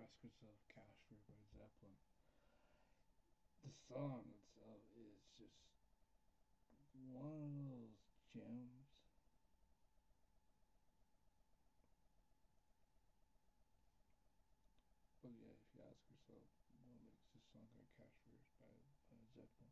Ask Yourself Cashmere by Zeppelin. The song itself is just one of those gems. But yeah, if you ask yourself what makes this song like Cashmere by Zeppelin,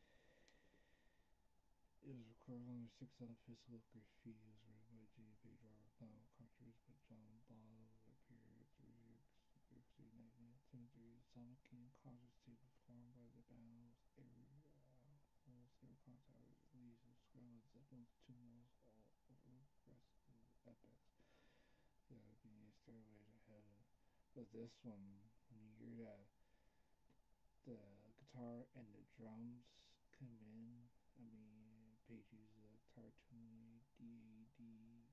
it was recorded on their sixth album, Physical Graffiti. It was written by Jimmy Page, Robert Plant, with contributions by John Bonham. It appeared through New York City, 1973. Sonic King concerts tape performed by the band almost every concert was released and described as Zeppelin's two most overlooked progressive epics. Yeah, it'd be Stairway to Heaven. But this one, when you hear that the guitar and the drums come in. I mean, Page uses a guitar tuning, DAD,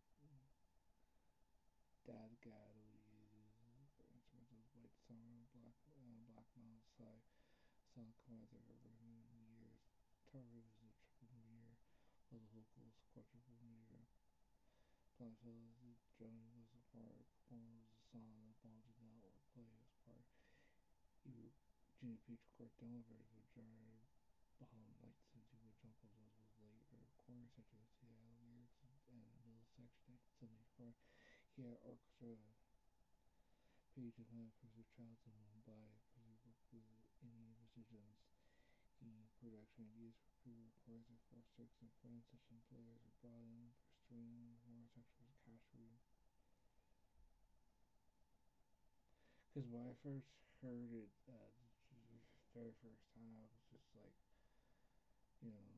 Dad Gado uses for instrumentals, White Summer, Black Mountain Side, Sound Command I've ever heard in years. Guitar riff is a triple meter, while the vocals quadruple meter. Plant feels the drumming was a part component of the song, the ball did not play as part. Even Jimmy Page recorded demo versions with Jared like to do a jump of those was late or recording section of Seattle lyrics and the middle section 1974. He had orchestra Page and Plant Pursuit Child to Mumbai, Pursuit work with Indian musicians, gained production ideas for pre-recordings and for six and friend session players were brought in for string more section was cash reading. Because when I first heard it, the very first time, I was just like,